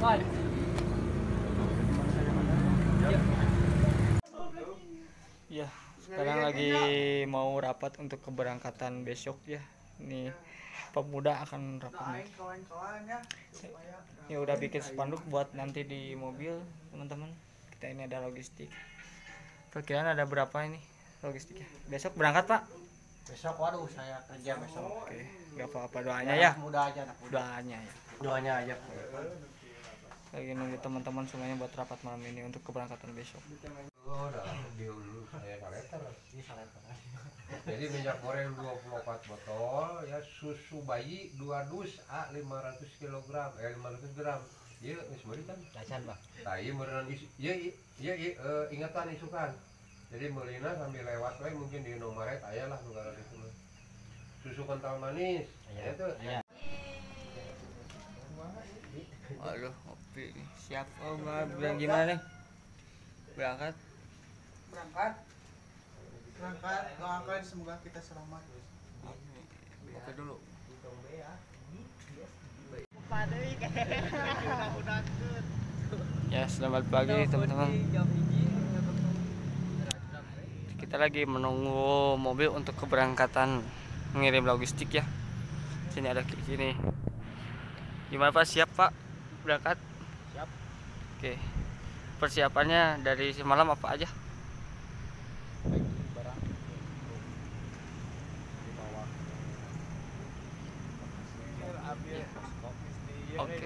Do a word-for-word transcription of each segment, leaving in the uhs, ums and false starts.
Ya, sekarang lagi mau rapat untuk keberangkatan besok ya. Ini pemuda akan rapat. Ya udah bikin spanduk buat nanti di mobil teman-teman. Kita ini ada logistik. Perkiraan ada berapa ini logistiknya? Besok berangkat Pak? Besok waduh saya kerja besok. Oke, nggak apa-apa doanya ya. Mudah aja anak muda. Doanya ya. Doanya aja. Lagi nunggu teman-teman semuanya buat rapat malam ini untuk keberangkatan besok. Oh, dah dulu saya kaleter. Ini saleter. Jadi minyak goreng dua puluh empat botol, ya susu bayi dua dus A lima ratus kilogram, eh lima ratus gram. Iya, geus meuli kan? Dacan, Bang. Tah ieu meureun ieu ieu ieu ingatan isukan. Jadi meulina sambil lewat we mungkin di Indomaret aya lah nu gara kitu mah. Susu kental manis. Ya tuh. Iya. Aduh, ngopi nih. Siap. Oh, bilang gimana nih? Berangkat. Berangkat. Berangkat. Doakan semoga kita selamat. Oke dulu. Ya, selamat pagi teman-teman. Kita lagi menunggu mobil untuk keberangkatan mengirim logistik ya. Sini ada di sini. Gimana Pak? Siap Pak? Berangkat? Siap. Oke. Persiapannya dari semalam apa aja? Barang dibawa Oke.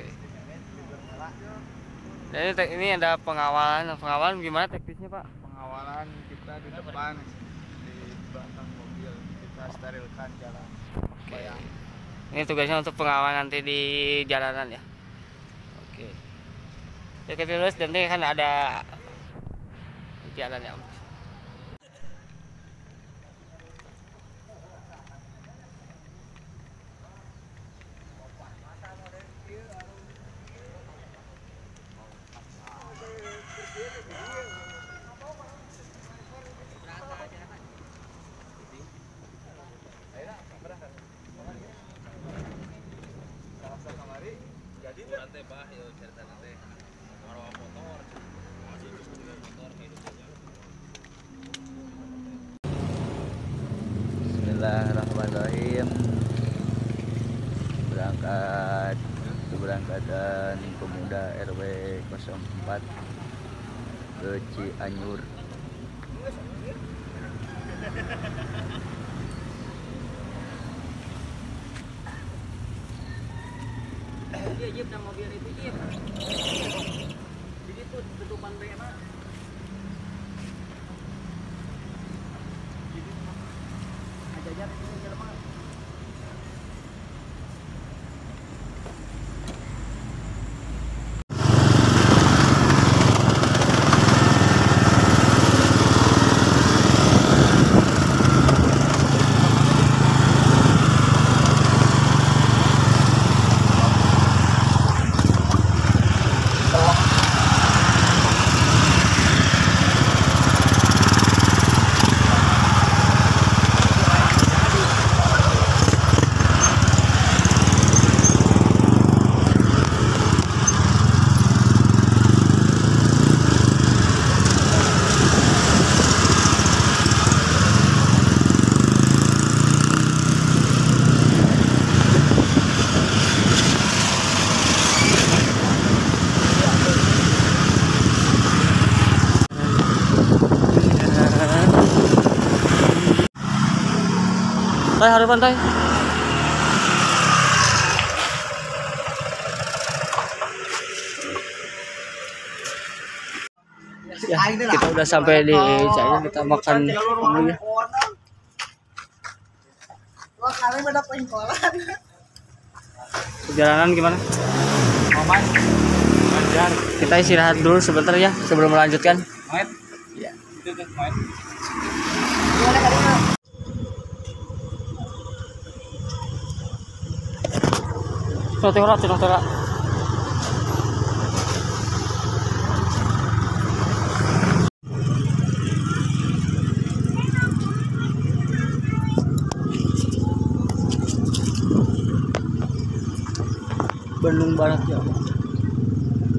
Dan ini, ini ada pengawalan. Pengawalan gimana teknisnya Pak? Pengawalan kita di depan, di belakang mobil kita sterilkan jalan. Bayang. Ini tugasnya untuk pengawalan nanti di jalanan ya. Oke. Ya kita terus nanti kan ada jalan ya Om. Bismillahirrahmanirrahim. Berangkat keberangkatan pemuda R W nol empat ke Cianjur. Iya, Jip, dan mobil itu Jip. Jadi itu tutupan B M A. Ajajar ini jelema. Pantai, hari pantai. Ya, kita udah sampai di Cianjur, kita makan dulu ya. Perjalanan gimana? Aman. Lancar. Kita istirahat dulu sebentar ya sebelum melanjutkan. Main. Iya. Itu tuh main. Tengok, tengok, tengok. Bandung Barat ya.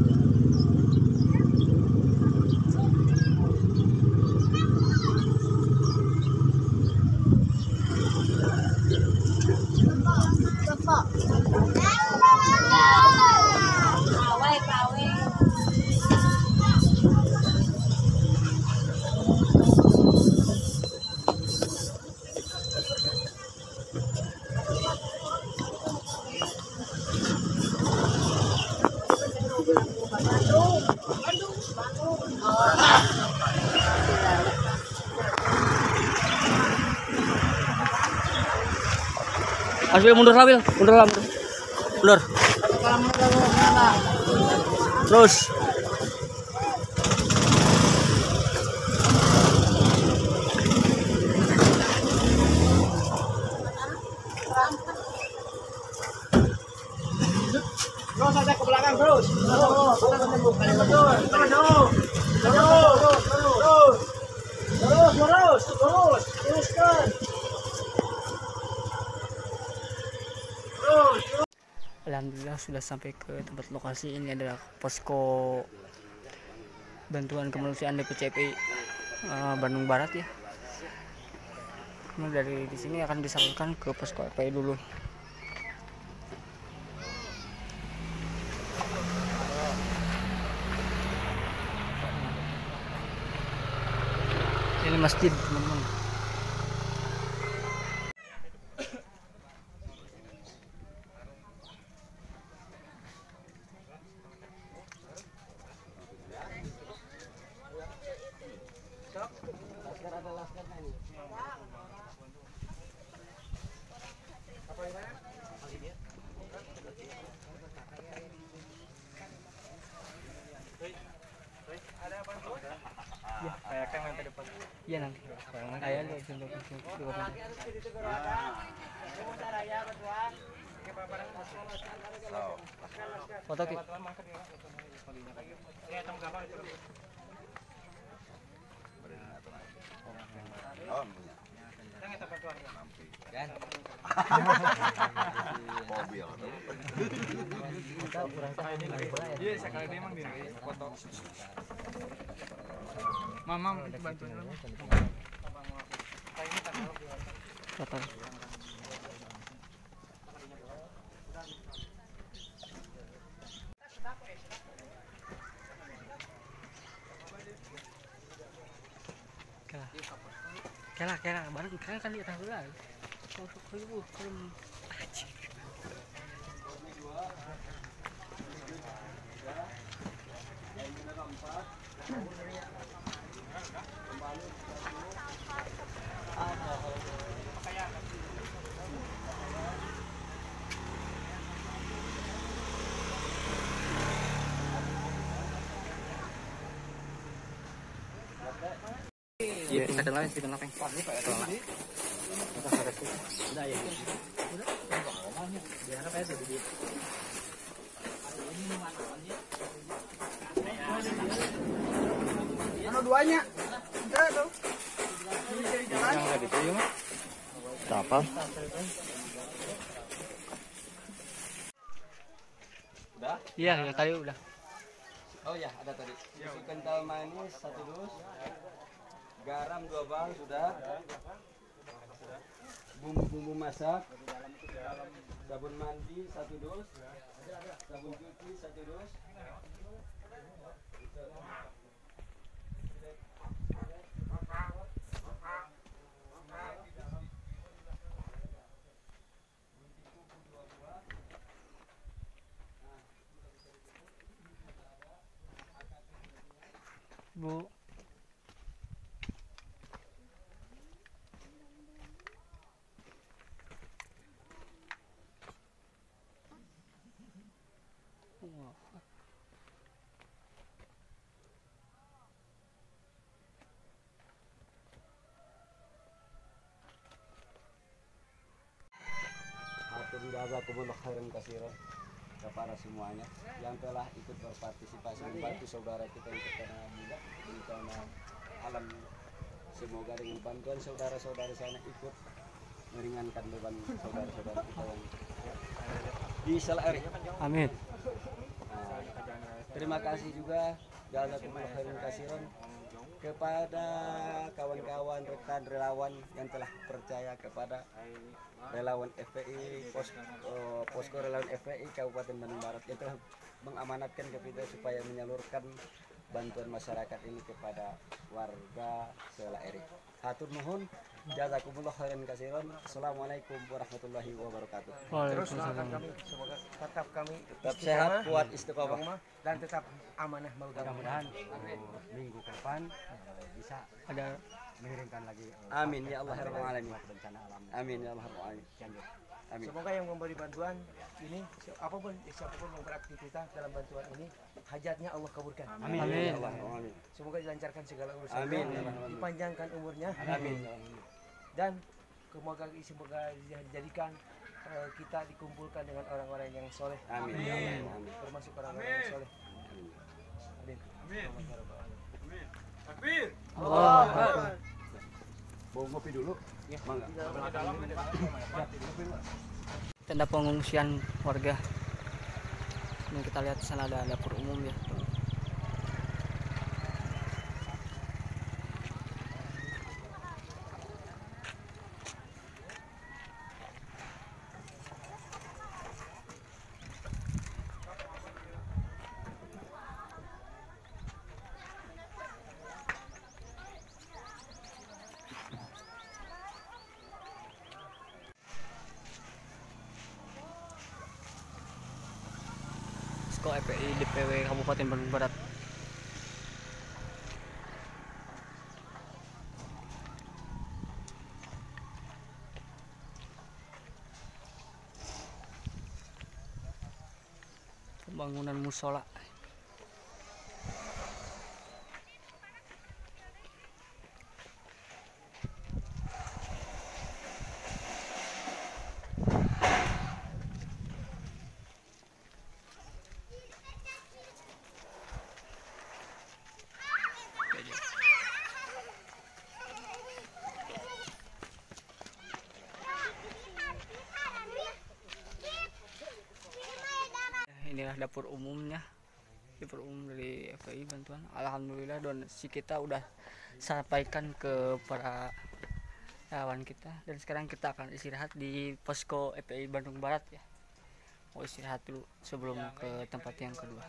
Harus Wil, mundur lah Wil, mundur lah mundur. Mundur. Terus. Terus ada ke belakang terus. Terus, terus, terus, terus, terus, teruskan. Alhamdulillah sudah sampai ke tempat lokasi. Ini adalah posko bantuan kemanusiaan D P C P I uh, Bandung Barat ya. Nah, dari di sini akan disalurkan ke posko F P I dulu. Ini masjid teman-teman. Ya, kayak nanti depan. Iya nanti. Ayah lu sendiri foto ki. Iya, sekali dia emang di foto. Mama bantuin dulu. Foto. Kela, kela, baru kela kan di atas dulu. Kau kau ibu, kau aji. Iya, bisa kenal, bisa kenal, Peng. Udah ya. Udah. Biar apa ya sedikit. Mana duanya? Enggak tuh. Yang ada di sini mah. Kapal. Udah? Iya, ya tadi udah. Oh ya, ada tadi. Susu kental manis satu dus. Garam dua bal sudah. Bumbu-bumbu masak. Sabun mandi satu dus. Sabun cuci satu dus. Bu. Atur jazakumullah khairan katsiran kepada semuanya yang telah ikut berpartisipasi membantu saudara kita yang terkena muda bencana alam. Semoga dengan bantuan saudara-saudara sana ikut meringankan beban saudara-saudara kita yang di Salari. Amin. Nah, terima kasih juga jazakumullah khairan katsiran kepada kawan-kawan rekan relawan yang telah percaya kepada relawan F P I pos, uh, posko relawan F P I Kabupaten Bandung Barat yang telah mengamanatkan ke kita supaya menyalurkan bantuan masyarakat ini kepada warga Selaeri. Hatur nuhun, jazakumullah khairan katsiran. Assalamualaikum warahmatullahi wabarakatuh. Terus doakan kami semoga tetap kami Tetap sehat, kuat, istiqomah. dan tetap amanah. Mudah-mudahan minggu ke depan bisa Ada mengirimkan lagi. Amin ya Allah ya rabbal alamin. Bencana alam. Amin ya Allah ya rabbal alamin. Cianjur. Amin. Semoga yang memberi bantuan ini apapun siapapun yang beraktivitas dalam bantuan ini hajatnya Allah kabulkan. Amin. Amin. Ya Allah. Amin. Semoga dilancarkan segala urusan. Amin. Dipanjangkan umurnya. Amin. Dan semoga semoga dijadikan uh, kita dikumpulkan dengan orang-orang yang soleh. Amin. Amin. Amin. Termasuk orang-orang yang soleh. Amin. Amin. Takbir. Allah Akbar. Bawa kopi dulu. Ya, mangga. Tenda pengungsian warga. Ini kita lihat di sana ada dapur umum ya. Posko E P I D P W Kabupaten Bandung Barat. Pembangunan musola. Inilah dapur umumnya, dapur umum dari F P I bantuan. Alhamdulillah donasi kita udah sampaikan ke para kawan kita, dan sekarang kita akan istirahat di posko E P I Bandung Barat ya. Mau istirahat dulu sebelum ke tempat yang kedua.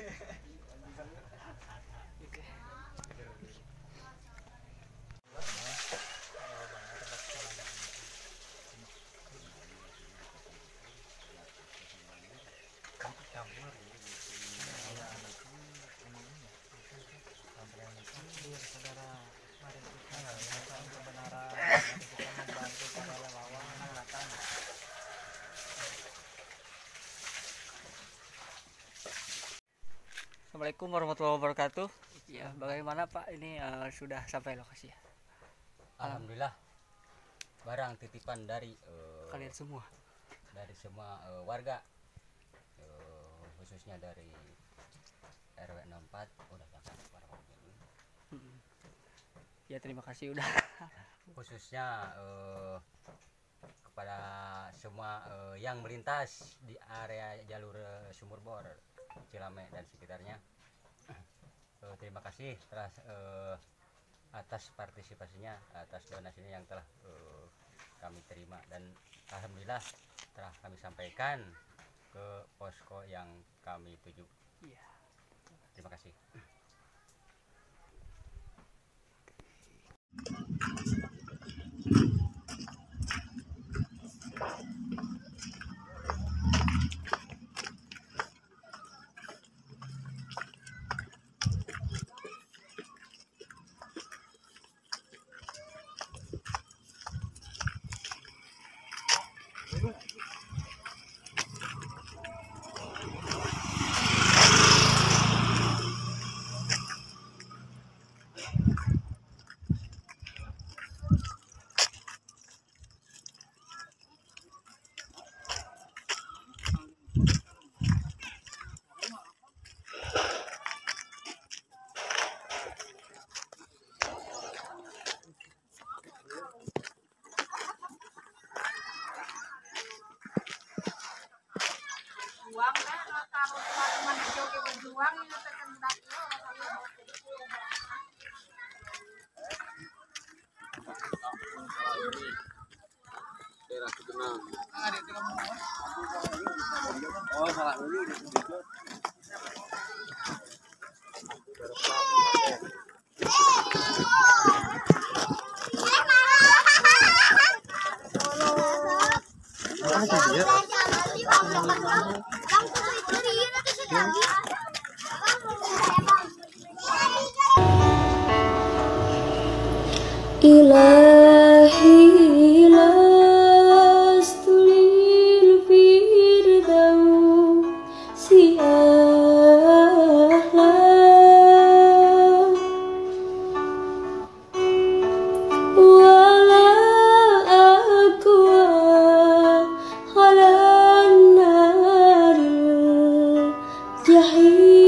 Assalamualaikum warahmatullahi wabarakatuh. Ya, bagaimana Pak ini uh, sudah sampai lokasi ya? Alhamdulillah, barang titipan dari uh, Kalian semua. dari semua uh, warga, uh, khususnya dari R W enam puluh empat udah sampai para warga ini. Hmm. Ya terima kasih udah. Khususnya uh, kepada semua uh, yang melintas di area jalur uh, Sumur Bor, Cilame dan sekitarnya. Uh, terima kasih telah uh, atas partisipasinya, atas donasinya yang telah uh, kami terima, dan alhamdulillah telah kami sampaikan ke posko yang kami tuju. Iya. Terima kasih. Oh, salah dulu di situ. Ilahi lastuli jahit